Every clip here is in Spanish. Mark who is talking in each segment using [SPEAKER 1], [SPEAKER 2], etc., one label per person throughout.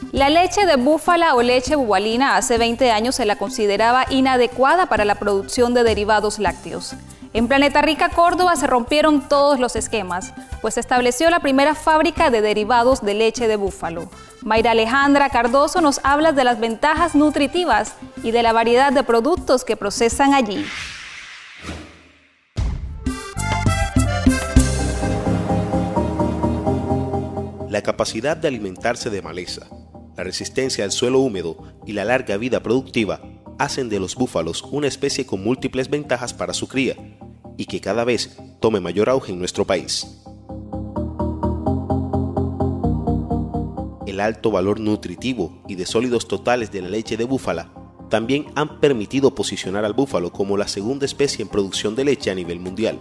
[SPEAKER 1] La leche de búfala o leche bubalina hace 20 años se la consideraba inadecuada para la producción de derivados lácteos. En Planeta Rica, Córdoba, se rompieron todos los esquemas, pues se estableció la primera fábrica de derivados de leche de búfalo. Mayra Alejandra Cardoso nos habla de las ventajas nutritivas y de la variedad de productos que procesan allí.
[SPEAKER 2] La capacidad de alimentarse de maleza, la resistencia al suelo húmedo y la larga vida productiva hacen de los búfalos una especie con múltiples ventajas para su cría y que cada vez tome mayor auge en nuestro país. El alto valor nutritivo y de sólidos totales de la leche de búfala también han permitido posicionar al búfalo como la segunda especie en producción de leche a nivel mundial.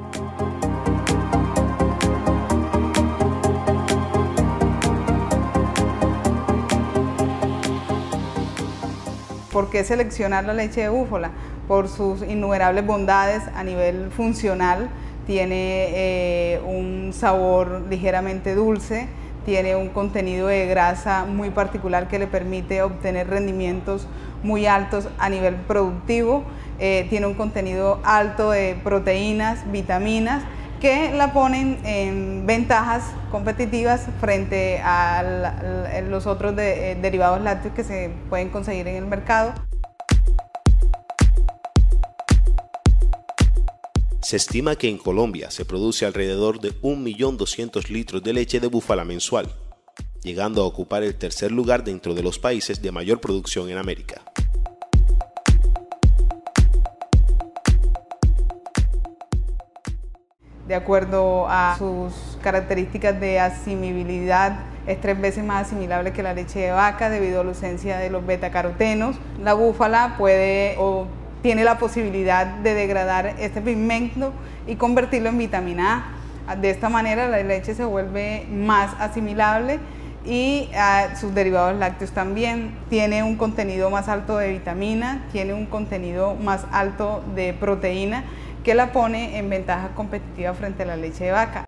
[SPEAKER 3] ¿Por qué seleccionar la leche de búfala? Por sus innumerables bondades a nivel funcional. Tiene un sabor ligeramente dulce, tiene un contenido de grasa muy particular que le permite obtener rendimientos muy altos a nivel productivo, tiene un contenido alto de proteínas, vitaminas, que la ponen en ventajas competitivas frente a los otros derivados lácteos que se pueden conseguir en el mercado.
[SPEAKER 2] Se estima que en Colombia se produce alrededor de 1.200.000 litros de leche de búfala mensual, llegando a ocupar el tercer lugar dentro de los países de mayor producción en América.
[SPEAKER 3] De acuerdo a sus características de asimilabilidad, es 3 veces más asimilable que la leche de vaca debido a la ausencia de los betacarotenos. La búfala puede o tiene la posibilidad de degradar este pigmento y convertirlo en vitamina A. De esta manera la leche se vuelve más asimilable y sus derivados lácteos también. Tiene un contenido más alto de vitamina, tiene un contenido más alto de proteína, que la pone en ventaja competitiva frente a la leche de vaca.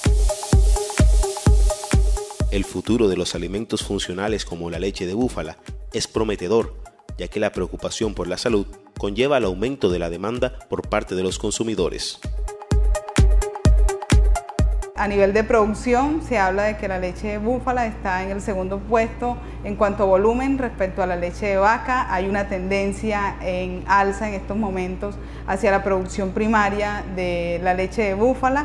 [SPEAKER 2] El futuro de los alimentos funcionales como la leche de búfala es prometedor, ya que la preocupación por la salud conlleva el aumento de la demanda por parte de los consumidores.
[SPEAKER 3] A nivel de producción se habla de que la leche de búfala está en el segundo puesto en cuanto a volumen respecto a la leche de vaca. Hay una tendencia en alza en estos momentos hacia la producción primaria de la leche de búfala.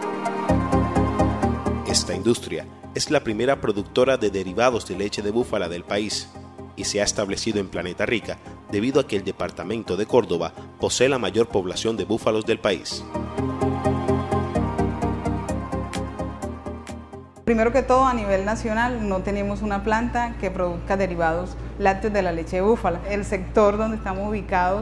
[SPEAKER 2] Esta industria es la primera productora de derivados de leche de búfala del país y se ha establecido en Planeta Rica debido a que el departamento de Córdoba posee la mayor población de búfalos del país.
[SPEAKER 3] Primero que todo, a nivel nacional no tenemos una planta que produzca derivados lácteos de la leche de búfala. El sector donde estamos ubicados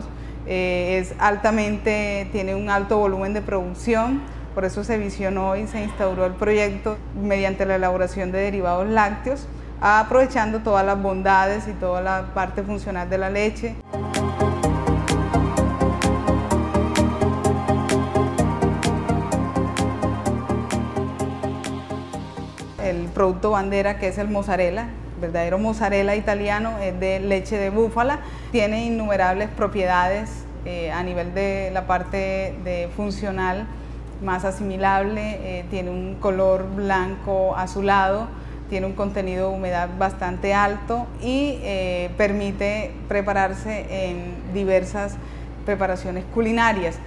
[SPEAKER 3] tiene un alto volumen de producción, por eso se visionó y se instauró el proyecto mediante la elaboración de derivados lácteos, aprovechando todas las bondades y toda la parte funcional de la leche. El producto bandera, que es el mozzarella, verdadero mozzarella italiano, es de leche de búfala. Tiene innumerables propiedades a nivel de la parte funcional, más asimilable, tiene un color blanco azulado, tiene un contenido de humedad bastante alto y permite prepararse en diversas preparaciones culinarias.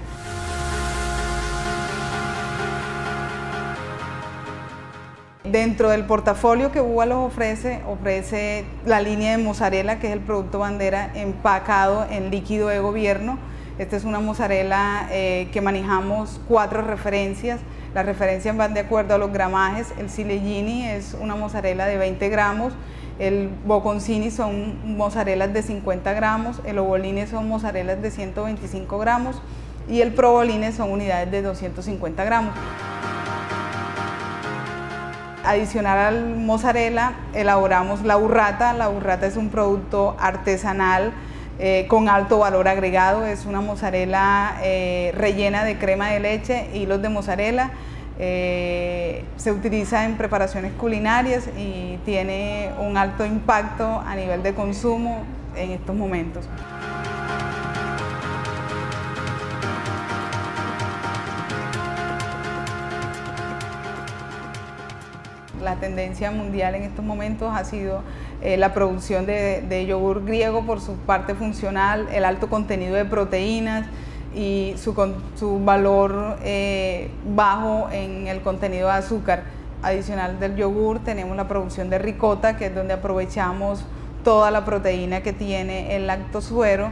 [SPEAKER 3] Dentro del portafolio que Búbalos ofrece la línea de mozzarella, que es el producto bandera empacado en líquido de gobierno. Esta es una mozzarella que manejamos 4 referencias. Las referencias van de acuerdo a los gramajes. El Ciliegini es una mozzarella de 20 gramos, el Bocconcini son mozzarellas de 50 gramos, el Ovoline son mozzarellas de 125 gramos y el Provoline son unidades de 250 gramos. Adicional al mozzarella, elaboramos la burrata. La burrata es un producto artesanal con alto valor agregado. Es una mozzarella rellena de crema de leche, hilos de mozzarella, Se utiliza en preparaciones culinarias y tiene un alto impacto a nivel de consumo en estos momentos. La tendencia mundial en estos momentos ha sido la producción de yogur griego por su parte funcional, el alto contenido de proteínas y su valor bajo en el contenido de azúcar. Adicional del yogur tenemos la producción de ricota, que es donde aprovechamos toda la proteína que tiene el lactosuero.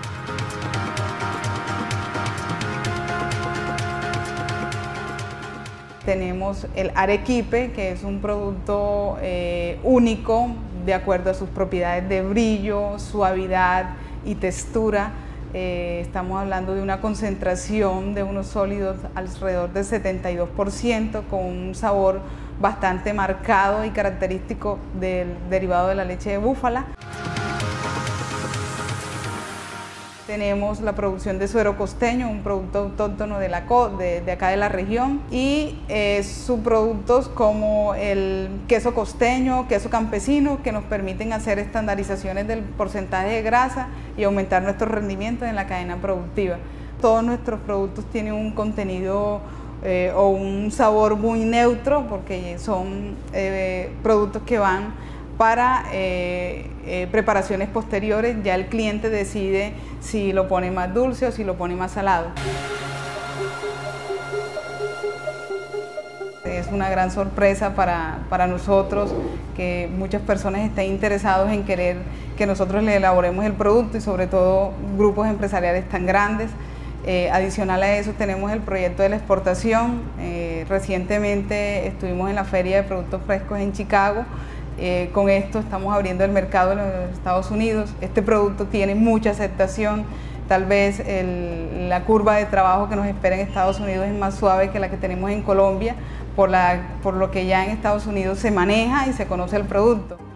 [SPEAKER 3] Tenemos el arequipe, que es un producto único de acuerdo a sus propiedades de brillo, suavidad y textura. Estamos hablando de una concentración de unos sólidos alrededor del 72%, con un sabor bastante marcado y característico del derivado de la leche de búfala. Tenemos la producción de suero costeño, un producto autóctono de acá de la región, y subproductos como el queso costeño, queso campesino, que nos permiten hacer estandarizaciones del porcentaje de grasa y aumentar nuestro rendimiento en la cadena productiva. Todos nuestros productos tienen un contenido o un sabor muy neutro, porque son productos que van para preparaciones posteriores. Ya el cliente decide si lo pone más dulce o si lo pone más salado. Es una gran sorpresa para nosotros que muchas personas estén interesados en querer que nosotros le elaboremos el producto, y sobre todo grupos empresariales tan grandes. Adicional a eso tenemos el proyecto de la exportación. Recientemente estuvimos en la Feria de Productos Frescos en Chicago. Con esto estamos abriendo el mercado en los Estados Unidos. Este producto tiene mucha aceptación. Tal vez la curva de trabajo que nos espera en Estados Unidos es más suave que la que tenemos en Colombia, por lo que ya en Estados Unidos se maneja y se conoce el producto.